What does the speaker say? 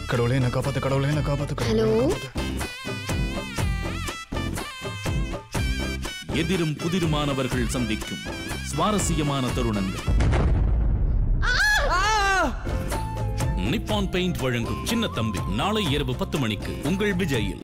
கடவுளே என்ன காப்பாத்து, கடவுளே என்ன காப்பாத்து. ஹலோ, எதிரும் புதிருமானவர்கள் சந்திக்கும் சுவாரஸ்யமான தருணங்கள். நிப்பான் பெயிண்ட் வழங்கும் சின்ன தம்பி நாளை இரவு 10 மணிக்கு உங்கள் விஜயில்.